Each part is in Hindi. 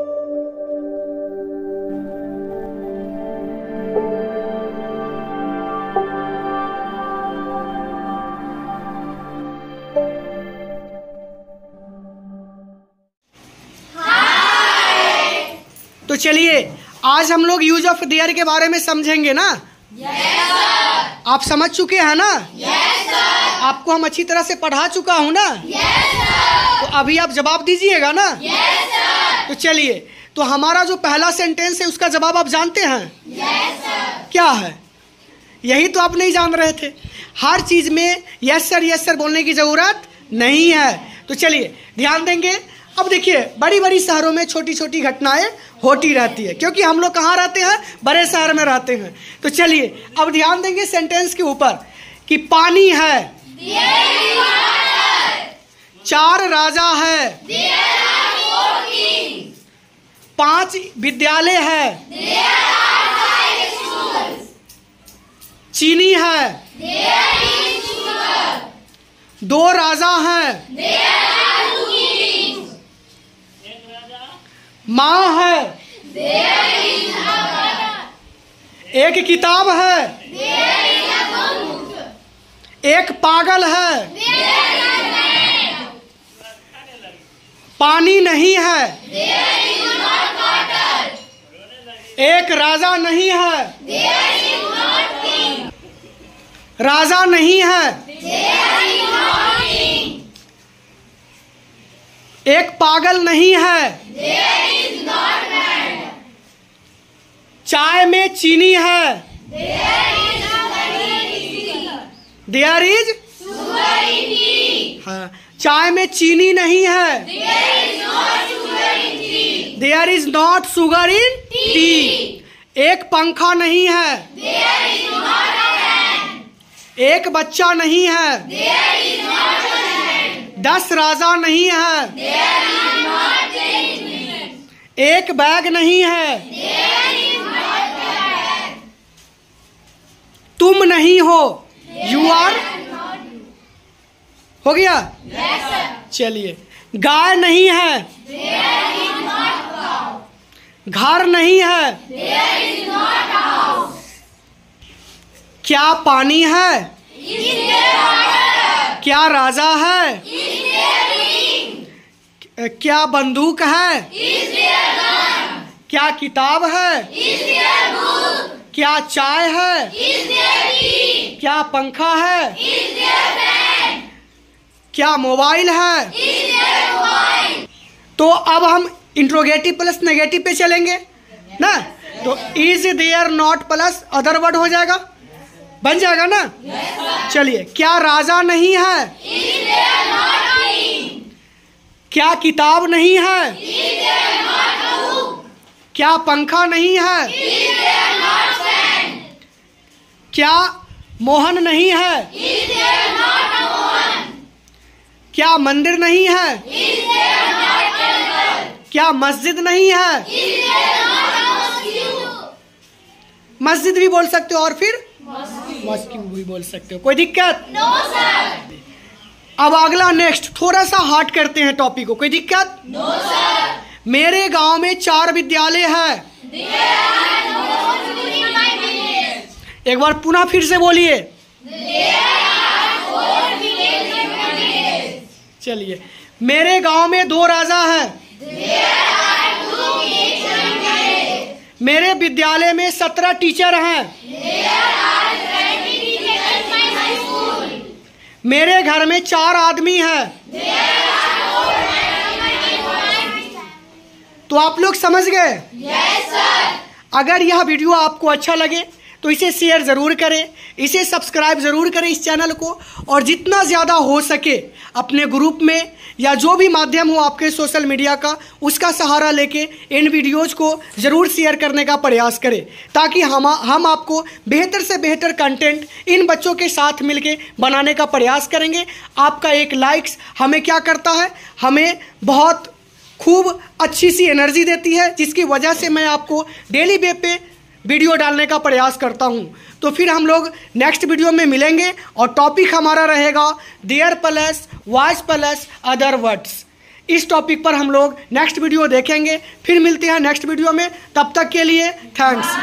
तो चलिए आज हम लोग यूज ऑफ देयर के बारे में समझेंगे ना। Yes sir. आप समझ चुके हैं ना? Yes sir. आपको हम अच्छी तरह से पढ़ा चुका हूँ ना? Yes sir. तो अभी आप जवाब दीजिएगा ना? Yes sir. तो चलिए, तो हमारा जो पहला सेंटेंस है उसका जवाब आप जानते हैं? Yes sir. क्या है? यही तो आप नहीं जान रहे थे। हर चीज में यस सर बोलने की जरूरत नहीं है। तो चलिए ध्यान देंगे। अब देखिए, बड़ी बड़ी शहरों में छोटी छोटी घटनाएं होती रहती है, क्योंकि हम लोग कहाँ रहते हैं? बड़े शहर में रहते हैं। तो चलिए अब ध्यान देंगे सेंटेंस के ऊपर कि पानी है, चार राजा है, 5 विद्यालय है, चीनी है, 2 राजा हैं, माँ है, एक किताब है, एक पागल है, पानी नहीं है, एक राजा नहीं है, राजा नहीं है, एक पागल नहीं है, चाय में चीनी है, देयर इज, हाँ, चाय में चीनी नहीं है, there is not sugar in tea, एक पंखा नहीं है, एक बच्चा नहीं है, 10 राजा नहीं है, एक बैग नहीं है, तुम नहीं हो, यू आर, हो गया? चलिए, गाय नहीं है, घर नहीं है, क्या पानी है, क्या राजा है, क्या बंदूक है, क्या किताब है, क्या चाय है, क्या पंखा है, क्या मोबाइल है। तो अब हम इंट्रोगेटिव प्लस नेगेटिव पे चलेंगे ना। तो is there not plus other word हो जाएगा, बन जाएगा ना। चलिए, क्या राजा नहीं है, क्या किताब नहीं है, क्या पंखा नहीं है, क्या मोहन नहीं है, क्या मंदिर नहीं है, क्या मस्जिद नहीं है, मस्जिद भी बोल सकते हो और फिर मस्जिद भी बोल सकते हो, कोई दिक्कत? No sir. अब अगला नेक्स्ट थोड़ा सा हार्ड करते हैं टॉपिक को, कोई दिक्कत? No sir. मेरे गांव में 4 विद्यालय है। एक बार पुनः फिर से बोलिए। चलिए, मेरे गांव में 2 राजा हैं, मेरे विद्यालय में 17 टीचर हैं, मेरे घर में 4 आदमी हैं। तो आप लोग समझ गए? Yes sir. अगर यह वीडियो आपको अच्छा लगे तो इसे शेयर ज़रूर करें, इसे सब्सक्राइब ज़रूर करें इस चैनल को, और जितना ज़्यादा हो सके अपने ग्रुप में या जो भी माध्यम हो आपके सोशल मीडिया का, उसका सहारा लेके इन वीडियोज़ को ज़रूर शेयर करने का प्रयास करें, ताकि हम आपको बेहतर से बेहतर कंटेंट इन बच्चों के साथ मिलके बनाने का प्रयास करेंगे। आपका एक लाइक्स हमें क्या करता है? हमें बहुत खूब अच्छी सी एनर्जी देती है, जिसकी वजह से मैं आपको डेली बेस पे वीडियो डालने का प्रयास करता हूं। तो फिर हम लोग नेक्स्ट वीडियो में मिलेंगे और टॉपिक हमारा रहेगा there plus voice plus other words. इस टॉपिक पर हम लोग नेक्स्ट वीडियो देखेंगे। फिर मिलते हैं नेक्स्ट वीडियो में, तब तक के लिए थैंक्स।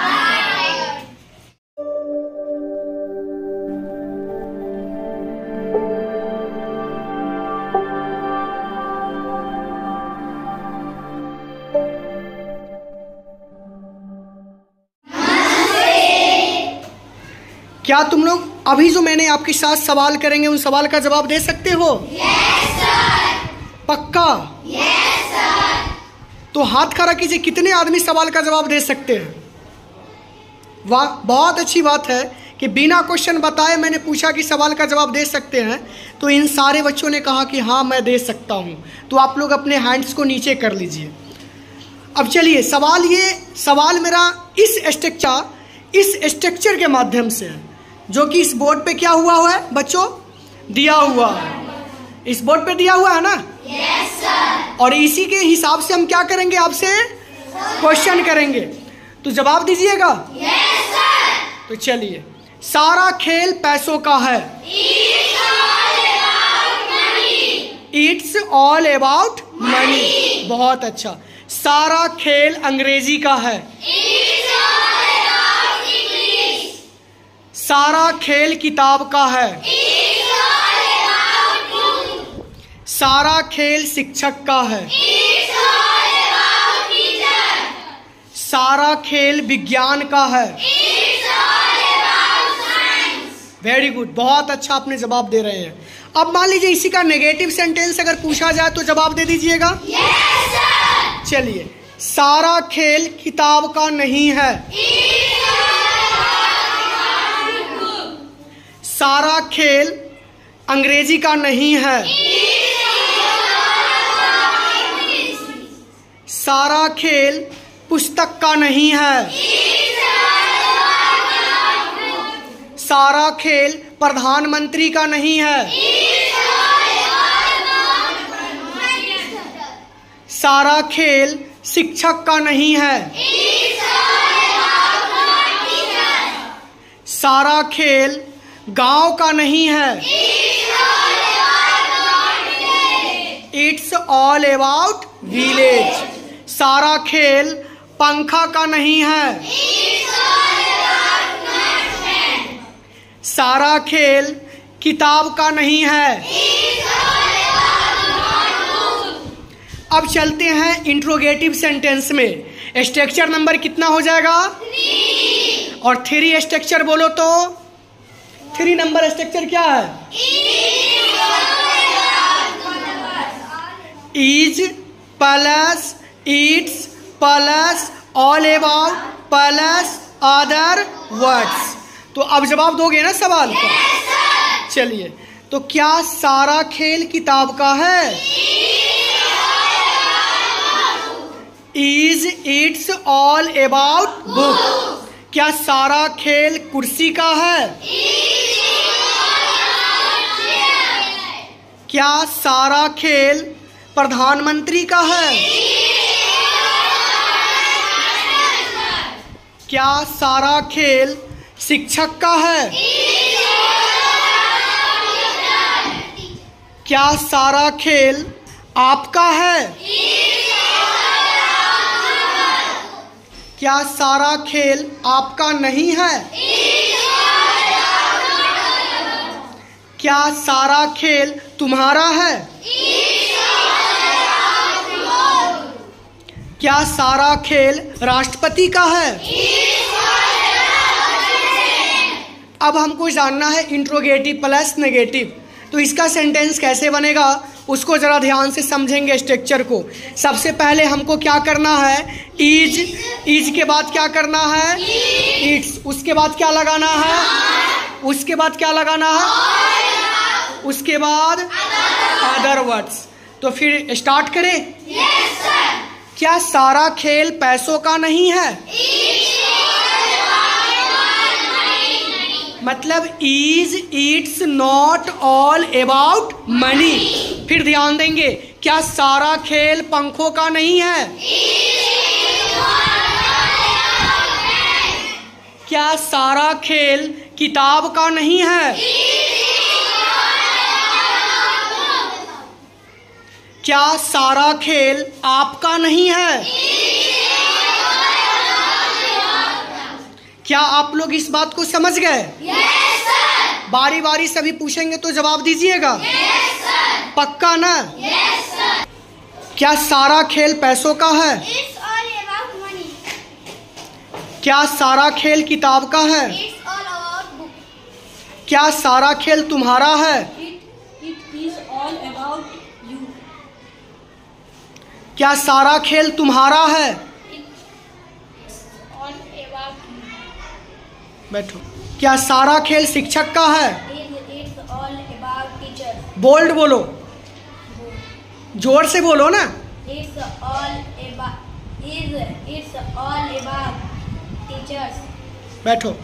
क्या तुम लोग अभी जो मैंने आपके साथ सवाल करेंगे उन सवाल का जवाब दे सकते हो? Yes sir. पक्का? Yes sir. तो हाथ खड़ा कीजिए, कितने आदमी सवाल का जवाब दे सकते हैं? वाह, बहुत अच्छी बात है कि बिना क्वेश्चन बताए मैंने पूछा कि सवाल का जवाब दे सकते हैं, तो इन सारे बच्चों ने कहा कि हाँ मैं दे सकता हूँ। तो आप लोग अपने हैंड्स को नीचे कर लीजिए। अब चलिए, सवाल मेरा इस स्ट्रक्चर के माध्यम से है, जो कि इस बोर्ड पे क्या हुआ है बच्चों? दिया हुआ है। इस बोर्ड पे दिया हुआ है ना? Yes sir. और इसी के हिसाब से हम क्या करेंगे? आपसे क्वेश्चन करेंगे, तो जवाब दीजिएगा। Yes sir. तो चलिए, सारा खेल पैसों का है। It's all about money. बहुत अच्छा। सारा खेल अंग्रेजी का है। सारा खेल किताब का है। सारा खेल शिक्षक का है। सारा खेल विज्ञान का है। वेरी गुड, बहुत अच्छा आपने जवाब दे रहे हैं। अब मान लीजिए इसी का नेगेटिव सेंटेंस अगर पूछा जाए तो जवाब दे दीजिएगा। Yes sir. चलिए, सारा खेल किताब का नहीं है। सारा खेल अंग्रेजी का नहीं है। सारा खेल पुस्तक का नहीं है। सारा खेल प्रधानमंत्री का नहीं है। सारा खेल शिक्षक का नहीं है। सारा खेल गांव का नहीं है। It's all about village. सारा खेल पंखा का नहीं है। सारा खेल किताब का नहीं है। अब चलते हैं इंट्रोगेटिव सेंटेंस में। स्ट्रक्चर नंबर कितना हो जाएगा? 3। और 3 स्ट्रक्चर बोलो तो 3 नंबर स्ट्रक्चर क्या है? Is plus it's plus all about plus other words. तो अब जवाब दोगे ना सवाल का? चलिए, तो क्या सारा खेल किताब का है? Is it's all about book. क्या सारा खेल कुर्सी का है? क्या सारा खेल प्रधानमंत्री का है? क्या सारा खेल शिक्षक का है? क्या सारा खेल आपका है? क्या सारा खेल आपका नहीं है? क्या सारा खेल तुम्हारा है? क्या सारा खेल राष्ट्रपति का है? अब हमको जानना है इंट्रोगेटिव प्लस नेगेटिव, तो इसका सेंटेंस कैसे बनेगा उसको ज़रा ध्यान से समझेंगे स्ट्रक्चर को। सबसे पहले हमको क्या करना है? इज के बाद क्या करना है? इट्स। उसके बाद क्या लगाना है? उसके बाद क्या लगाना है? उसके बाद अदर वर्ड्स। तो फिर स्टार्ट करें। Yes sir. क्या सारा खेल पैसों का नहीं है? मतलब is it's not all about money. फिर ध्यान देंगे, क्या सारा खेल पंखों का नहीं है? क्या सारा खेल किताब का नहीं है? क्या सारा खेल आपका नहीं है? क्या आप लोग इस बात को समझ गए? Yes, sir. बारी बारी सभी पूछेंगे तो जवाब दीजिएगा। Yes, sir. पक्का ना? Yes, sir. क्या सारा खेल पैसों का है? It's all about money. क्या सारा खेल किताब का है? It's all about book. क्या सारा खेल तुम्हारा है? It is all about you. क्या सारा खेल तुम्हारा है? It's all about you. बैठो। क्या सारा खेल शिक्षक का है? It's all about teacher. Bold बोलो, जोर से बोलो ना। It's all about teachers. बैठो।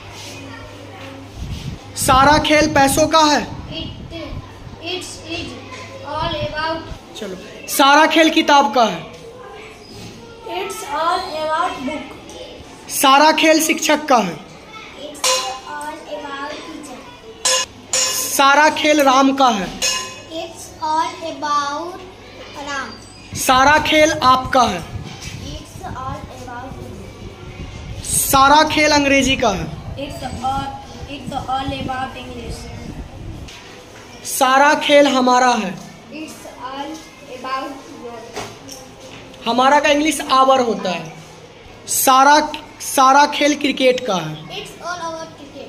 सारा खेल पैसों का है। It's all about. चलो। सारा खेल किताब का है। It's all about book. सारा खेल शिक्षक का है। It's all about teacher. सारा खेल राम का है। It's all about Ram. सारा खेल आपका है। It's all about you. सारा खेल अंग्रेजी का है। It's all about English. सारा खेल हमारा है। It's all about your. हमारा का इंग्लिश आवर होता है। सारा खेल क्रिकेट का है। It's all about cricket.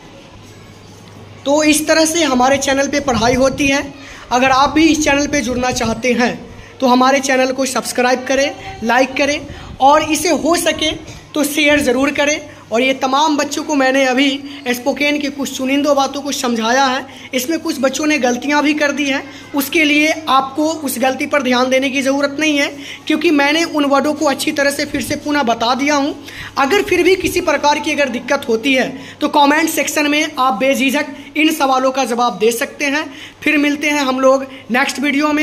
तो इस तरह से हमारे चैनल पे पढ़ाई होती है। अगर आप भी इस चैनल पे जुड़ना चाहते हैं तो हमारे चैनल को सब्सक्राइब करें, लाइक करें और इसे हो सके तो शेयर ज़रूर करें। और ये तमाम बच्चों को मैंने अभी स्पोकन की कुछ चुनिंदा बातों को समझाया है। इसमें कुछ बच्चों ने गलतियां भी कर दी हैं, उसके लिए आपको उस गलती पर ध्यान देने की ज़रूरत नहीं है, क्योंकि मैंने उन वर्डों को अच्छी तरह से फिर से पुनः बता दिया हूं। अगर फिर भी किसी प्रकार की अगर दिक्कत होती है तो कमेंट सेक्शन में आप बेझिझक इन सवालों का जवाब दे सकते हैं। फिर मिलते हैं हम लोग नेक्स्ट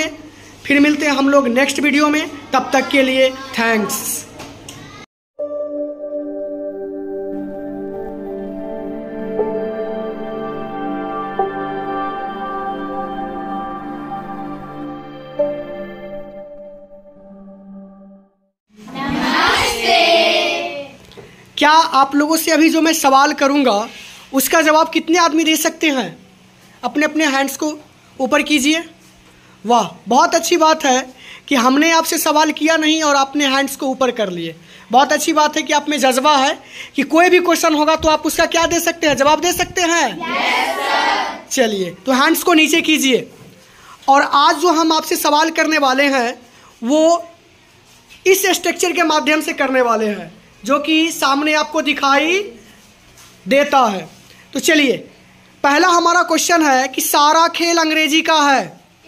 वीडियो में। तब तक के लिए थैंक्स। क्या आप लोगों से अभी जो मैं सवाल करूंगा उसका जवाब कितने आदमी दे सकते हैं? अपने अपने हैंड्स को ऊपर कीजिए। वाह, बहुत अच्छी बात है कि हमने आपसे सवाल किया नहीं और आपने हैंड्स को ऊपर कर लिए। बहुत अच्छी बात है कि आप में जज्बा है कि कोई भी क्वेश्चन होगा तो आप उसका क्या दे सकते हैं, जवाब दे सकते हैं। Yes, चलिए, तो हैंड्स को नीचे कीजिए। और आज जो हम आपसे सवाल करने वाले हैं वो इस स्ट्रक्चर के माध्यम से करने वाले हैं, जो कि सामने आपको दिखाई देता है। तो चलिए, पहला हमारा क्वेश्चन है कि सारा खेल अंग्रेजी का है।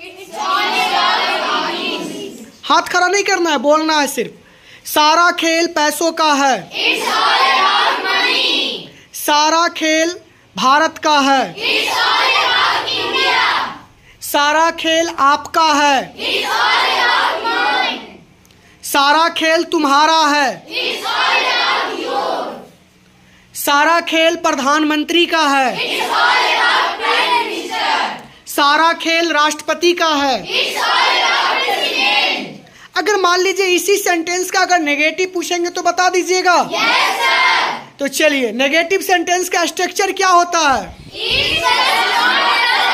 हाथ खड़ा नहीं करना है, बोलना है सिर्फ। सारा खेल पैसों का है। It's all about money. सारा खेल भारत का है। It's all about India. सारा खेल आपका है। It's all about mine. सारा खेल तुम्हारा है। It's all about yours. सारा खेल प्रधानमंत्री का है। It's all about Prime Minister. सारा खेल राष्ट्रपति का है। It's all about President. अगर मान लीजिए इसी सेंटेंस का अगर नेगेटिव पूछेंगे तो बता दीजिएगा। Yes, sir. तो चलिए, नेगेटिव सेंटेंस का स्ट्रक्चर क्या होता है? It's all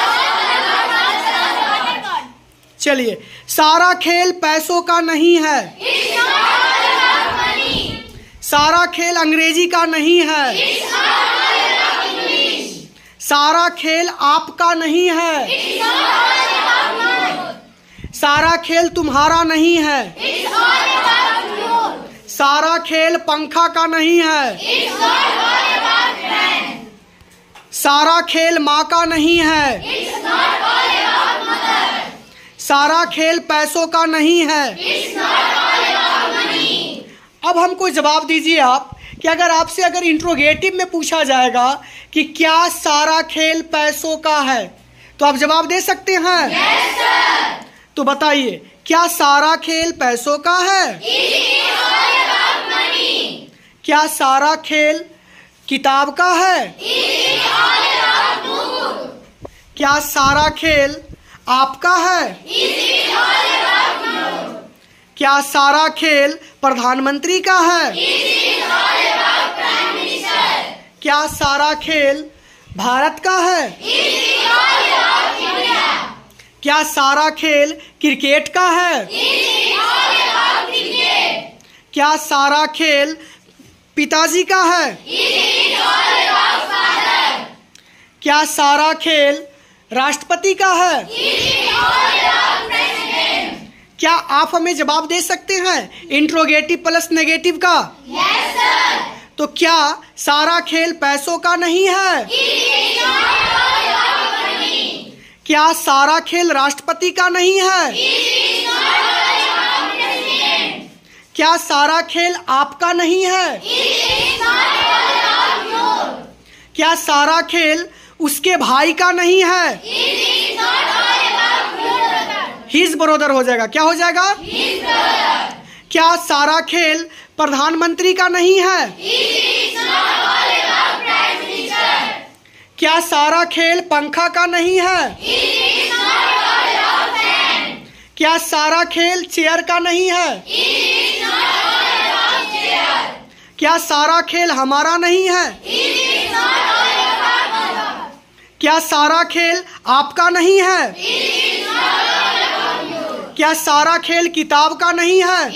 चलिए, सारा खेल पैसों का नहीं है। It's all about money. सारा खेल अंग्रेजी का नहीं है। It's all about English. सारा खेल आपका नहीं है। It's all about mine. सारा खेल तुम्हारा नहीं है। It's all about yours. सारा खेल पंखा का नहीं है। It's all about friends. सारा खेल माँ का नहीं है। It's not all about mother. सारा खेल पैसों का नहीं है। It's not all about money. अब हमको जवाब दीजिए आप कि अगर अगर इंट्रोगेटिव में पूछा जाएगा कि क्या सारा खेल पैसों का है तो आप जवाब दे सकते हैं। Yes, sir. तो बताइए, क्या सारा खेल पैसों का है? It is all about money. क्या सारा खेल किताब का है? It is all about book. क्या सारा खेल आपका है? It is all about क्या सारा खेल प्रधानमंत्री का है? क्या सारा खेल भारत का है? क्या सारा खेल क्रिकेट का है? क्या सारा खेल पिताजी का है? क्या सारा खेल राष्ट्रपति का है? क्या आप हमें जवाब दे सकते हैं इंट्रोगेटिव प्लस नेगेटिव का? Yes sir. तो क्या सारा खेल पैसों का नहीं है? क्या सारा खेल राष्ट्रपति का नहीं है? क्या सारा खेल आपका नहीं है? क्या सारा खेल उसके भाई का नहीं है? हिज ब्रदर हो जाएगा। क्या हो जाएगा? क्या सारा खेल प्रधानमंत्री का नहीं है? क्या सारा खेल पंखा का नहीं है? क्या सारा खेल चेयर का नहीं है? क्या सारा खेल हमारा नहीं है? क्या सारा खेल आपका नहीं है? क्या सारा खेल किताब का नहीं है?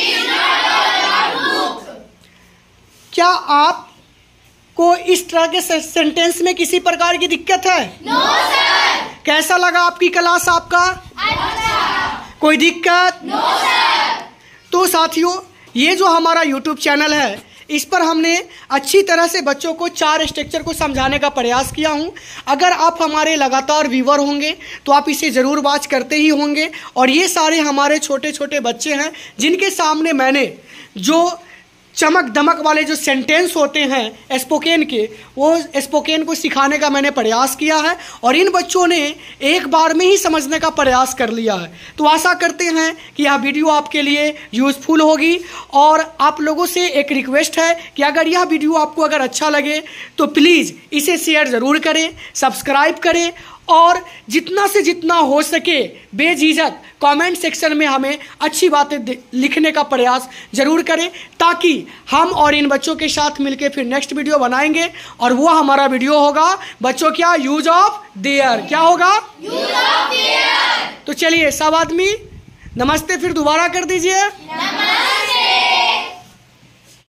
क्या आपको इस तरह के सेंटेंस में किसी प्रकार की दिक्कत है? No sir. कैसा लगा आपकी क्लास आपका? अच्छा। कोई दिक्कत? No sir. तो साथियों, ये जो हमारा YouTube चैनल है, इस पर हमने अच्छी तरह से बच्चों को 4 स्ट्रक्चर को समझाने का प्रयास किया हूँ। अगर आप हमारे लगातार व्यूवर होंगे तो आप इसे ज़रूर वॉच करते ही होंगे। और ये सारे हमारे छोटे छोटे बच्चे हैं जिनके सामने मैंने जो चमक दमक वाले जो सेंटेंस होते हैं स्पोकन के, वो स्पोकन को सिखाने का मैंने प्रयास किया है और इन बच्चों ने एक बार में ही समझने का प्रयास कर लिया है। तो आशा करते हैं कि यह वीडियो आपके लिए यूज़फुल होगी। और आप लोगों से एक रिक्वेस्ट है कि अगर यह वीडियो आपको अगर अच्छा लगे तो प्लीज़ इसे शेयर ज़रूर करें, सब्सक्राइब करें और जितना से जितना हो सके बेझिझक कमेंट सेक्शन में हमें अच्छी बातें लिखने का प्रयास जरूर करें, ताकि हम और इन बच्चों के साथ मिलकर फिर नेक्स्ट वीडियो बनाएंगे। और वो हमारा वीडियो होगा बच्चों क्या? Use of there. क्या होगा? Use of there. तो चलिए सब आदमी नमस्ते फिर दोबारा कर दीजिए।